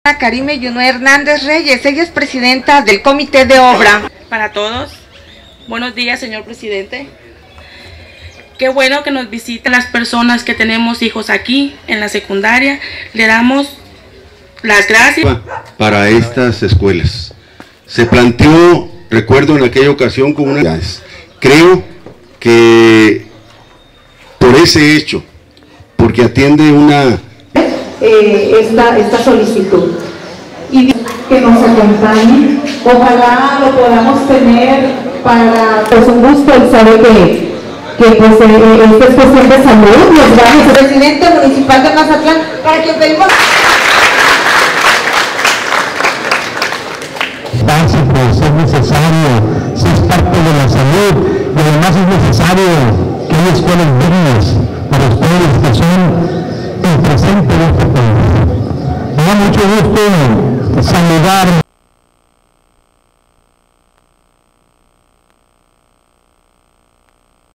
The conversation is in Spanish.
Karime Yunue Hernández Reyes, ella es presidenta del Comité de Obra. Para todos, buenos días, señor presidente. Qué bueno que nos visiten las personas que tenemos hijos aquí en la secundaria. Le damos las gracias. Para estas escuelas. Se planteó, recuerdo en aquella ocasión, con una... Creo que por ese hecho, porque atiende una... esta solicitud y que nos acompañe, ojalá lo podamos tener para, pues un gusto el saber que pues esta es cuestión de salud. Los gracias, Presidente municipal de Mazatlán, para quien pedimos básico, si es necesario, si es parte de la salud, y además es necesario que haya escuelas dignas para ustedes que son el presente de este país. Me da mucho gusto saludar